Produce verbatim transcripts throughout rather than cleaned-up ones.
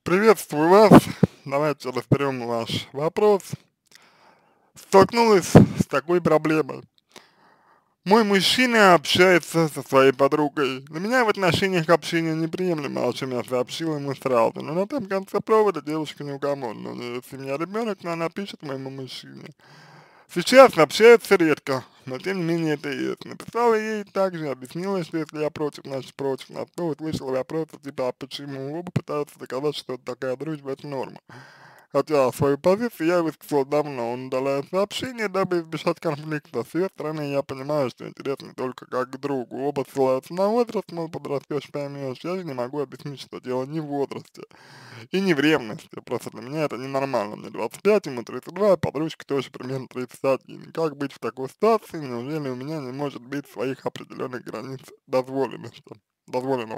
Приветствую вас. Давайте разберем ваш вопрос. Столкнулась с такой проблемой. Мой мужчина общается со своей подругой. Для меня в отношениях общения неприемлемо, о чем я сообщил ему сразу. Но на том конце провода девушка неугомонна. У нее семья, ребенок, но она пишет моему мужчине. Сейчас общаются редко, но тем не менее это есть. Написала ей также, объяснила, что если я против, значит против. На что услышала вопрос, типа, а почему оба пытаются доказать, что такая дружба это норма. Хотя свою позицию я высказал давно, он удаляет сообщение, дабы избежать конфликта. С ее стороны я понимаю, что интересно только как к другу. Оба ссылаются на возраст, мол, подрастешь, поймешь. Я же не могу объяснить, что дело не в возрасте и не в ревности. Просто для меня это ненормально. Мне двадцать пять, ему тридцать два, а подружке тоже примерно тридцать один. Как быть в такой ситуации? Неужели у меня не может быть своих определенных границ дозволенности, дозволенного?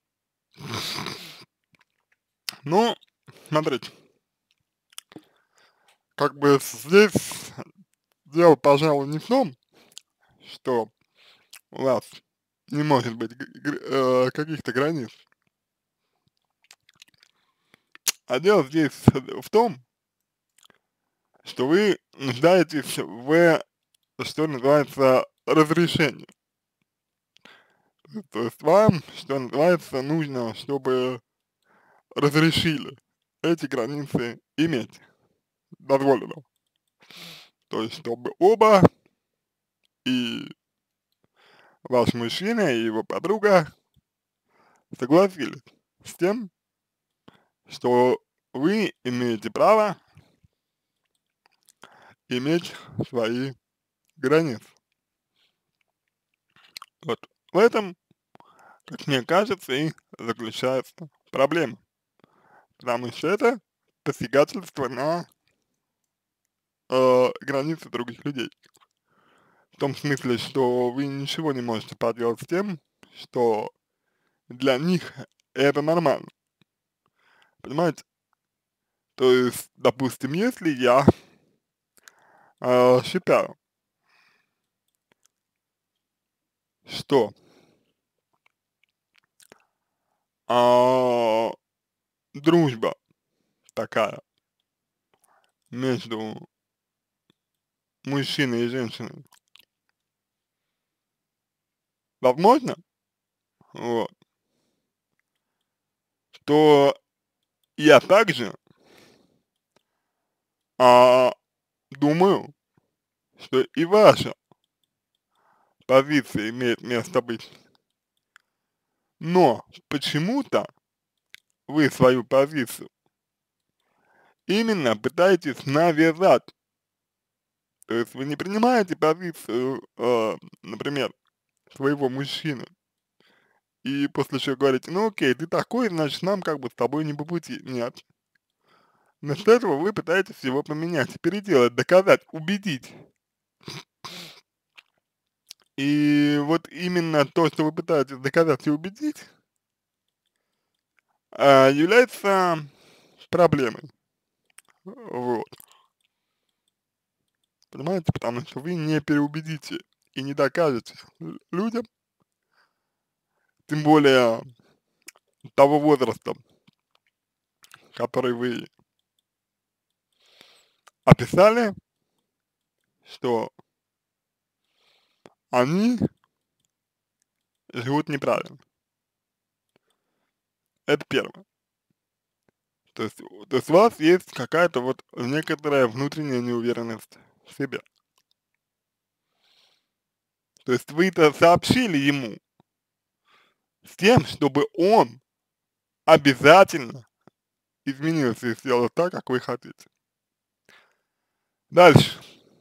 Ну, смотрите, как бы здесь дело, пожалуй, не в том, что у вас не может быть г- гр- э, каких-то границ, а дело здесь в том, что вы нуждаетесь в, что называется, разрешении. То есть вам, что называется, нужно, чтобы разрешили эти границы иметь, дозволено. То есть чтобы оба, и ваш мужчина, и его подруга согласились с тем, что вы имеете право иметь свои границы. Вот в этом, как мне кажется, и заключается проблема, потому что это посягательство на э, границы других людей. В том смысле, что вы ничего не можете поделать с тем, что для них это нормально. Понимаете? То есть, допустим, если я э, считаю, что а, дружба такая между мужчиной и женщиной возможно, вот, то я также а, думаю, что и ваша позиция имеет место быть. Но почему-то вы свою позицию именно пытаетесь навязать. То есть вы не принимаете позицию, э, например, своего мужчины, и после чего говорите, ну окей, ты такой, значит нам как бы с тобой не по пути. Нет. Вместо этого вы пытаетесь его поменять, переделать, доказать, убедить. И вот именно то, что вы пытаетесь доказать и убедить, а, является проблемой. Вот. Понимаете? Потому что вы не переубедите и не докажете л- людям, тем более того возраста, который вы описали, что они живут неправильно. Это первое. То есть, у- то есть у вас есть какая-то вот некоторая внутренняя неуверенность в себе. То есть вы-то сообщили ему с тем, чтобы он обязательно изменился и сделал так, как вы хотите. Дальше.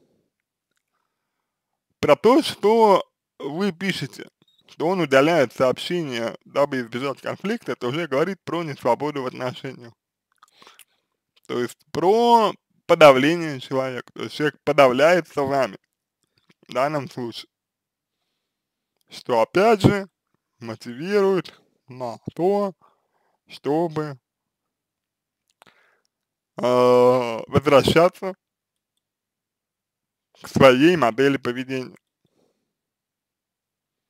Про то, что вы пишете, что он удаляет сообщения, дабы избежать конфликта, это уже говорит про несвободу в отношениях. То есть про подавление человека. То есть человек подавляется вами в данном случае. Что опять же мотивирует на то, чтобы э, возвращаться к своей модели поведения,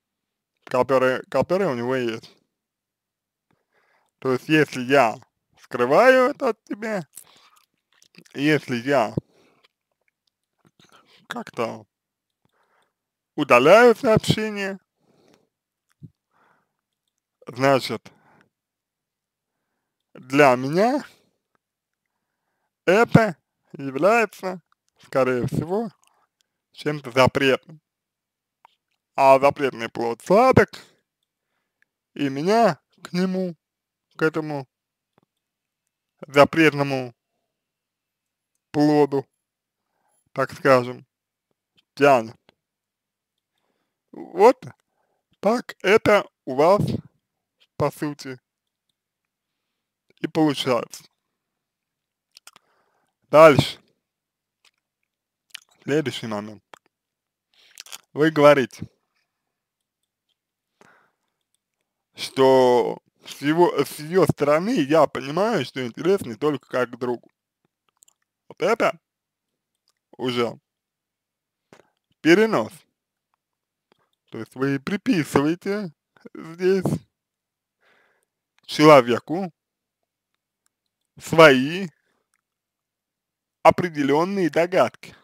которая, которая у него есть. То есть если я, скрываю это от тебя, если я как-то удаляю сообщение, значит, для меня это является, скорее всего, чем-то запретным. А запретный плод сладок, и меня к нему, к этому запретному плоду, так скажем, тянет. Вот так это у вас, по сути, и получается. Дальше. Следующий момент. Вы говорите, что с его, с ее стороны я понимаю, что интерес не только как к другу. Вот это уже перенос. То есть вы приписываете здесь человеку свои определенные догадки,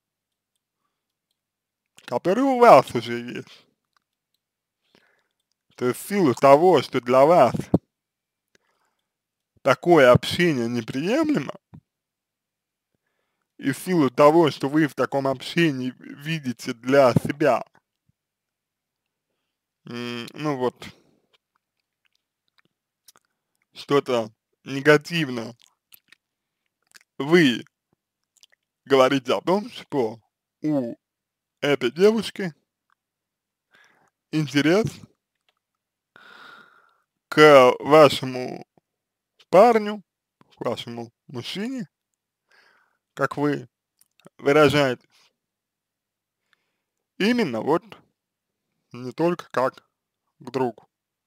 которые у вас уже есть. То есть в силу того, что для вас такое общение неприемлемо, и в силу того, что вы в таком общении видите для себя, м, ну вот, что-то негативное, вы говорите о том, что у этой девушки интерес к вашему парню, к вашему мужчине, как вы выражаетесь, именно вот не только как к другу.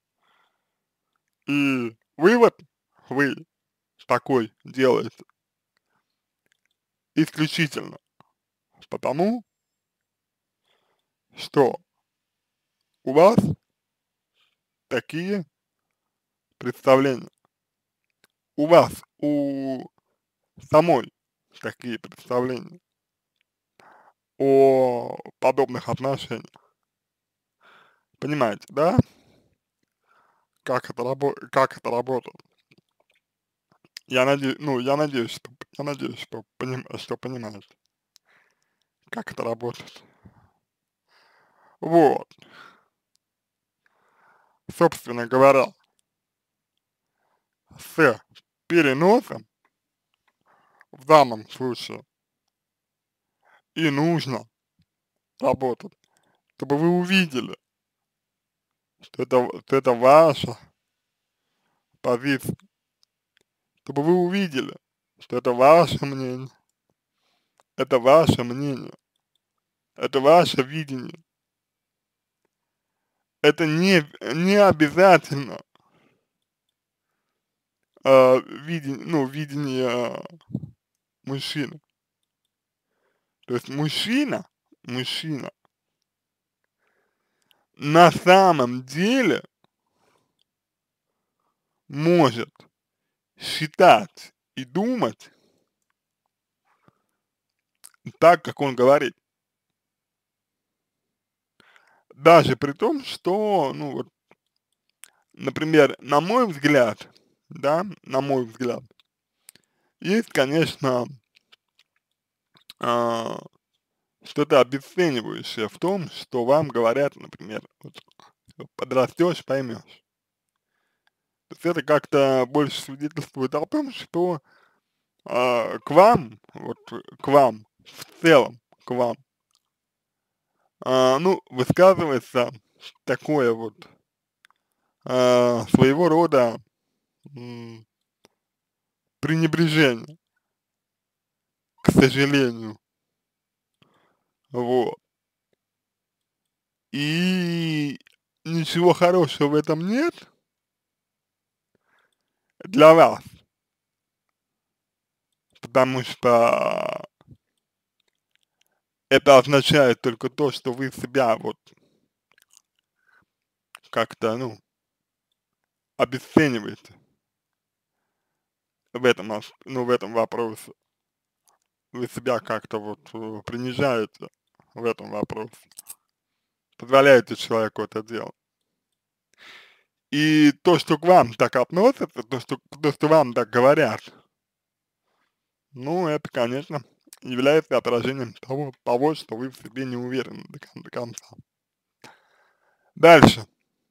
И вывод вы такой делаете исключительно потому, что у вас такие представления. У вас, у самой такие представления о подобных отношениях. Понимаете, да? Как это рабо как это работает? Я надеюсь, ну, я надеюсь, что я надеюсь, что поним что понимаете, как это работает. Вот. Собственно говоря, с переносом в данном случае и нужно работать, чтобы вы увидели, что это, что это ваша позиция, чтобы вы увидели, что это ваше мнение, это ваше мнение, это ваше видение. Это не, не обязательно э, видение, ну, видение э, мужчины. То есть мужчина, мужчина на самом деле может считать и думать так, как он говорит. Даже при том, что, ну вот, например, на мой взгляд, да, на мой взгляд, есть, конечно, а, что-то обесценивающее в том, что вам говорят, например, вот, подрастешь, поймешь. То есть это как-то больше свидетельствует о том, что а, к вам, вот к вам, в целом к вам, а, ну, высказывается такое вот а, своего рода м, пренебрежение, к сожалению, вот. И ничего хорошего в этом нет для вас, потому что это означает только то, что вы себя вот как-то, ну, обесцениваете. в этом, ас- ну, в этом вопросе. Вы себя как-то вот э, принижаете в этом вопросе, позволяете человеку это делать. И то, что к вам так относятся, то, что, то, что вам так говорят, ну, это, конечно, является отражением того, того, что вы в себе не уверены до, кон- до конца. Дальше.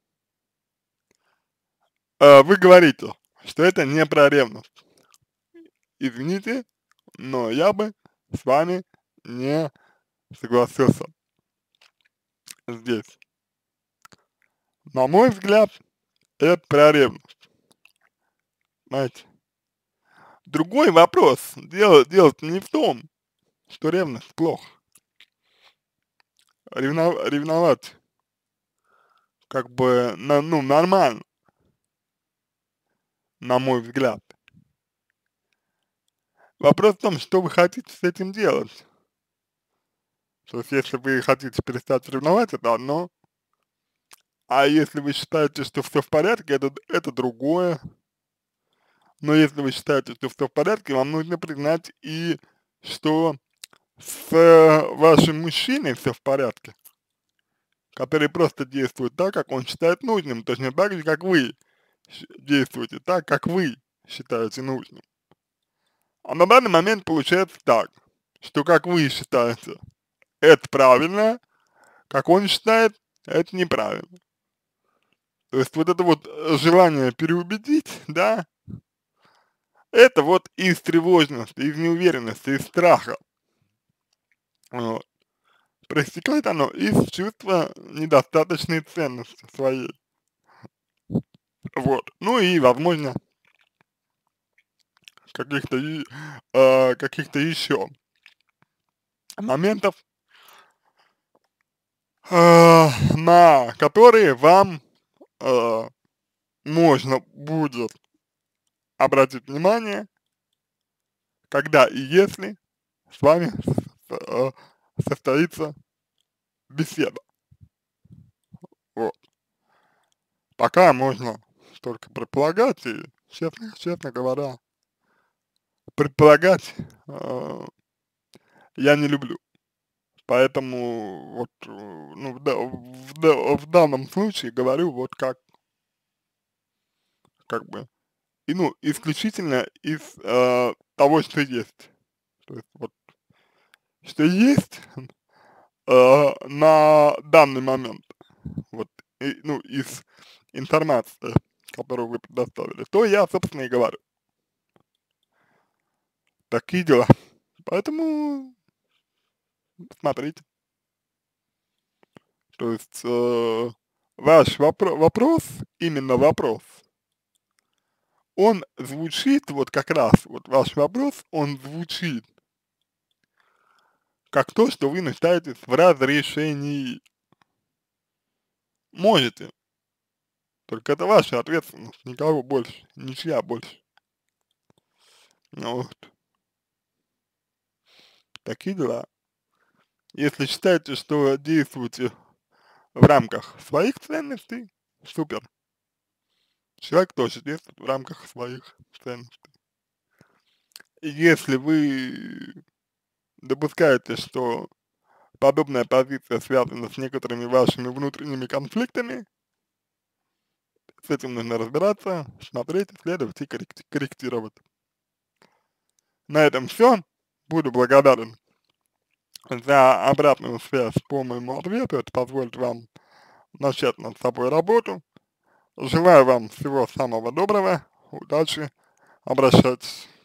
Э, вы говорите, что это не про ревность. Извините, но я бы с вами не согласился здесь. На мой взгляд, это про ревность. Знаете, другой вопрос. Дело, дело не в том, что ревность плохо. Ревно- ревновать как бы, на, ну, нормально, на мой взгляд. Вопрос в том, что вы хотите с этим делать. То есть, если вы хотите перестать ревновать, это одно, а если вы считаете, что все в порядке, это, это другое. Но если вы считаете, что все в порядке, вам нужно признать и что с э, вашим мужчиной все в порядке, который просто действует так, как он считает нужным, точно так же, как вы щ- действуете так, как вы считаете нужным. А на данный момент получается так, что как вы считаете, это правильно, как он считает, это неправильно. То есть вот это вот э, желание переубедить, да, это вот из тревожности, из неуверенности, из страха. Вот. Проистекает оно из чувства недостаточной ценности своей. Вот. Ну и, возможно, каких-то и, э, каких-то еще моментов, э, на которые вам э, можно будет обратить внимание, когда и если с вами э, состоится беседа. Вот. Пока можно только предполагать, и, честно, честно говоря, предполагать э, я не люблю. Поэтому вот, э, ну, в, да- в, да- в данном случае говорю вот как, как бы, и, ну, исключительно из э, того, что есть. То есть вот, что есть э, на данный момент, вот, и, ну, из информации, которую вы предоставили, то я, собственно, и говорю. Такие дела. Поэтому смотрите. То есть э, ваш вопро вопрос, именно вопрос, он звучит вот как раз, вот ваш вопрос, он звучит как то, что вы нуждаетесь в разрешении. Можете, только это ваша ответственность, никого больше, ничья больше. Ну вот, такие дела. Если считаете, что действуете в рамках своих ценностей, супер. Человек тоже действует в рамках своих ценностей. И если вы допускаете, что подобная позиция связана с некоторыми вашими внутренними конфликтами, с этим нужно разбираться, смотреть, исследовать и корректи- корректировать. На этом все. Буду благодарен за обратную связь по моему ответу. Это позволит вам начать над собой работу. Желаю вам всего самого доброго, удачи, обращайтесь.